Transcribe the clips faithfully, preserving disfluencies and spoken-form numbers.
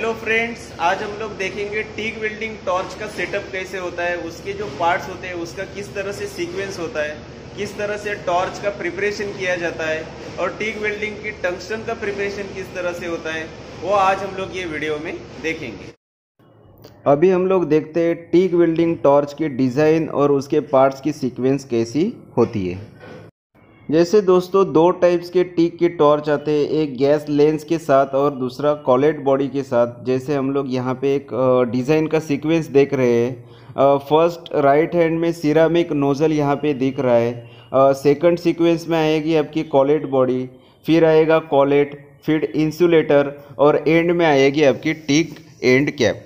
Hello friends, आज हम लोग देखेंगे टिग वेल्डिंग टॉर्च का सेटअप कैसे होता है, उसके जो पार्ट्स होते हैं उसका किस तरह से सीक्वेंस होता है, किस तरह से टॉर्च का प्रिपरेशन किया जाता है और टिग वेल्डिंग की टंगस्टन का प्रिपरेशन किस तरह से होता है, वो आज हम लोग ये वीडियो में देखेंगे। अभी हम लोग देखते हैं टिग वेल्डिंग टॉर्च की डिज़ाइन और उसके पार्ट्स की सीक्वेंस कैसी होती है। जैसे दोस्तों दो टाइप्स के टिग की टॉर्च आते हैं, एक गैस लेंस के साथ और दूसरा कॉलेट बॉडी के साथ। जैसे हम लोग यहाँ पे एक डिज़ाइन का सीक्वेंस देख रहे हैं। फर्स्ट राइट हैंड में सिरामिक नोज़ल यहाँ पे दिख रहा है। सेकंड सीक्वेंस में आएगी आपकी कॉलेट बॉडी, फिर आएगा कॉलेट, फिर इंसुलेटर और एंड में आएगी आपकी टिग एंड कैप।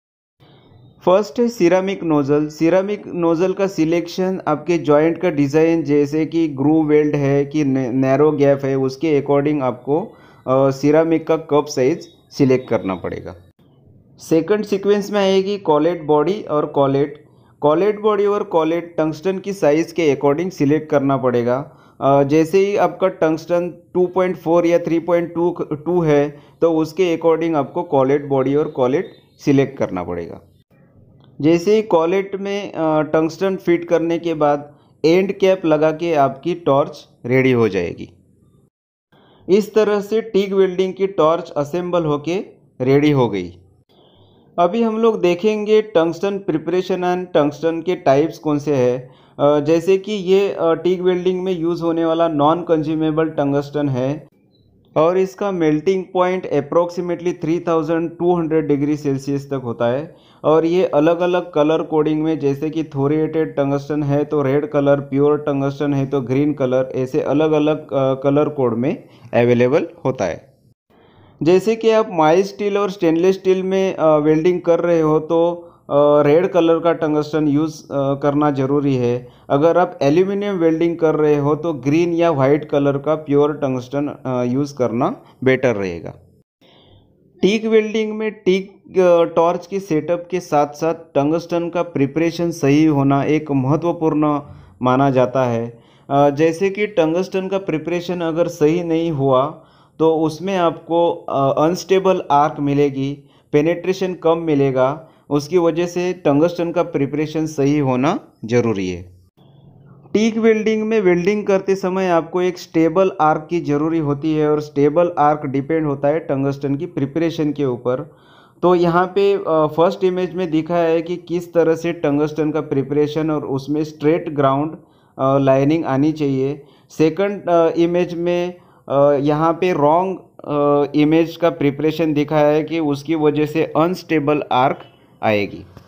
फर्स्ट है सिरामिक नोज़ल। सिरामिक नोज़ल का सिलेक्शन आपके जॉइंट का डिज़ाइन, जैसे कि ग्रूव वेल्ड है कि नैरो गैप है, उसके अकॉर्डिंग आपको सिरामिक का कप साइज सिलेक्ट करना पड़ेगा। सेकंड सीक्वेंस में आएगी कॉलेट बॉडी और कॉलेट। कॉलेट बॉडी और कॉलेट टंगस्टन की साइज़ के अकॉर्डिंग सिलेक्ट करना पड़ेगा। जैसे ही आपका टंगस्टन टू पॉइंट फोर या थ्री पॉइंट टू है तो उसके अकॉर्डिंग आपको कॉलेट बॉडी और कॉलेट सिलेक्ट करना पड़ेगा। जैसे ही कॉलेट में टंगस्टन फिट करने के बाद एंड कैप लगा के आपकी टॉर्च रेडी हो जाएगी। इस तरह से टिग वेल्डिंग की टॉर्च असेंबल होके रेडी हो गई। अभी हम लोग देखेंगे टंगस्टन प्रिपरेशन एंड टंगस्टन के टाइप्स कौन से हैं। जैसे कि ये टिग वेल्डिंग में यूज़ होने वाला नॉन कंज्यूमेबल टंगस्टन है और इसका melting point approximately three thousand two hundred degree Celsius तक होता है और ये अलग अलग कलर कोडिंग में, जैसे कि थोरिएटेड टंगस्टन है तो रेड कलर, प्योर टंगस्टन है तो ग्रीन कलर, ऐसे अलग अलग कलर कोड में अवेलेबल होता है। जैसे कि आप माइल्ड स्टील और स्टेनलेस स्टील में वेल्डिंग कर रहे हो तो रेड कलर का टंगस्टन यूज़ करना ज़रूरी है। अगर आप एल्यूमिनियम वेल्डिंग कर रहे हो तो ग्रीन या वाइट कलर का प्योर टंगस्टन यूज़ करना बेटर रहेगा। टिग वेल्डिंग में टिग टॉर्च की सेटअप के साथ साथ टंगस्टन का प्रिपरेशन सही होना एक महत्वपूर्ण माना जाता है। जैसे कि टंगस्टन का प्रिपरेशन अगर सही नहीं हुआ तो उसमें आपको अनस्टेबल आर्क मिलेगी, पेनेट्रेशन कम मिलेगा, उसकी वजह से टंगस्टन का प्रिपरेशन सही होना ज़रूरी है। टिग वेल्डिंग में वेल्डिंग करते समय आपको एक स्टेबल आर्क की ज़रूरी होती है और स्टेबल आर्क डिपेंड होता है टंगस्टन की प्रिपरेशन के ऊपर। तो यहाँ पे फर्स्ट इमेज में दिखा है कि किस तरह से टंगस्टन का प्रिपरेशन और उसमें स्ट्रेट ग्राउंड लाइनिंग आनी चाहिए। सेकंड इमेज में यहाँ पे रॉन्ग इमेज का प्रिपरेशन दिखा है कि उसकी वजह से अनस्टेबल आर्क आएगी।